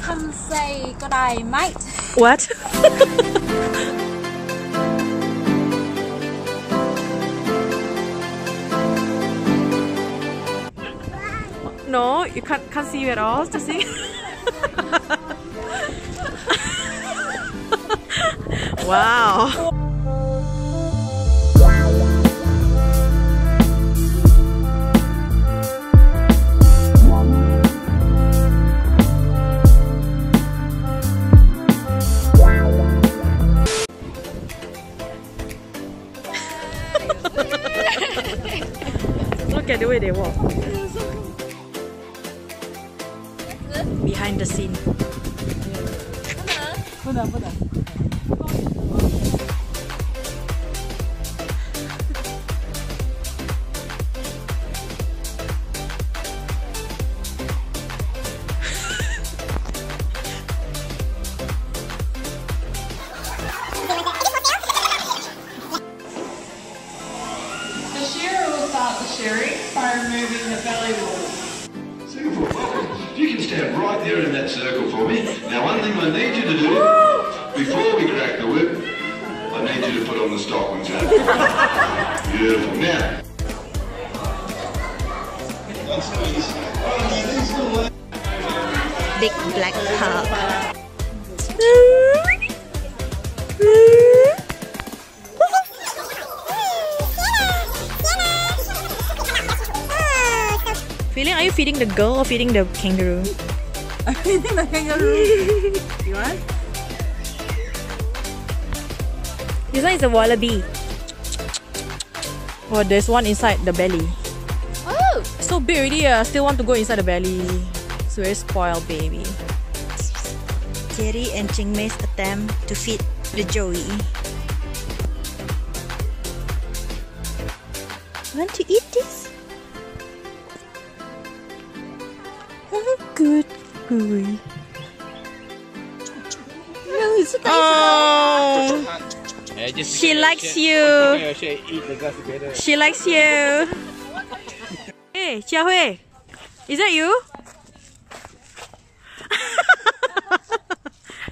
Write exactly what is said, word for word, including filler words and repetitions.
Come say good day, mate. What? No, you can't can't see you at all. Just see. Wow. Look at the way they walk. Behind the scene. The shearer will start the shearing by removing the belly wool. Singapore, well, if you can stand right there in that circle for me. Now, one thing I need you to do, before we crack the whip, I need you to put on the stockings. Beautiful. Now. Big black car. Feeling, are you feeding the girl or feeding the kangaroo? I'm feeding the kangaroo. You want? This one is a wallaby. Oh, there's one inside the belly. Oh! So big already, uh, still want to go inside the belly. It's a very spoiled baby. Jerry and Ching Mei's attempt to feed the Joey. Want to eat this? Good boy. Oh, she likes you. She likes you. Hey, Xiaohui, is that you?